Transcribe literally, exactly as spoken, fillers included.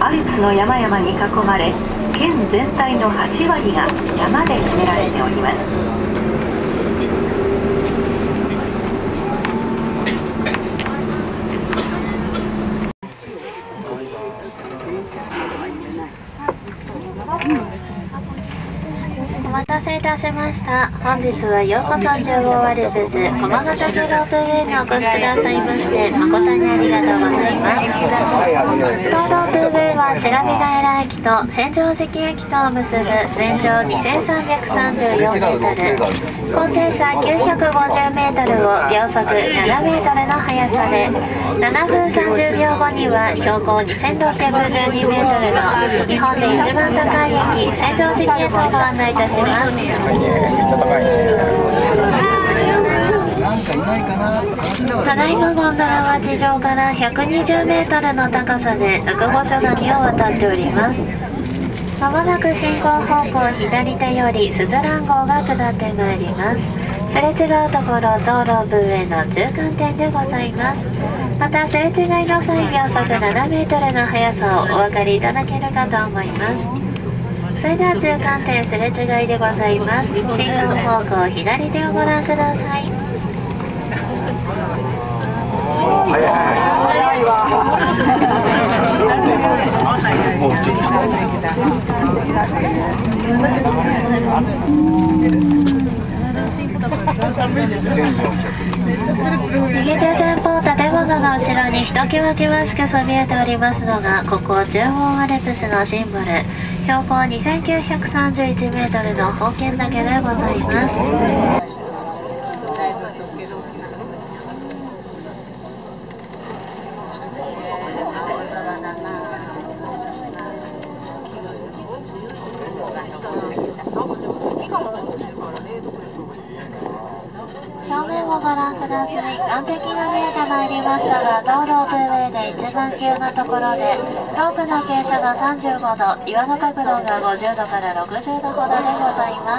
アルプスの山々に囲まれ、県全体のはちわりが山で占められております。 お待たせいたしました。本日はようこそ中央アルプス駒ヶ岳ロープウェイにお越しくださいまして誠にありがとうございます。当ロープウェイは白身平駅と千畳敷駅とを結ぶ全長にせんさんびゃくさんじゅうよんメートル、高低差きゅうひゃくごじゅうメートルを秒速ななメートルの速さで、ななふんさんじゅうびょうごには標高にせんろっぴゃくじゅうにメートルの日本で一番高い駅千畳敷へとご案内いたします。ただいまゴンドラは地上からひゃくにじゅうメートルの高さでぬくご所谷を渡っております。まもなく進行方向左手よりすずらん号が下ってまいります。すれ違うところ道路部への中間点でございます。またすれ違いの際秒速ななメートルの速さをお分かりいただけるかと思います。それでは中間点すれ違いでございます。進行方向左手をご覧ください。 早いわ。 右手前方建物の後ろにひときわ険しくそびえておりますのが、ここ中央アルプスのシンボル、標高にせんきゅうひゃくさんじゅういちメートルの宝剣岳でございます。正面をご覧ください。岸壁が見えてまいりましたが、道路ロープウェイで一番急なところで、ロープの傾斜がさんじゅうごど、岩の角度がごじゅうどからろくじゅうどほどでございます。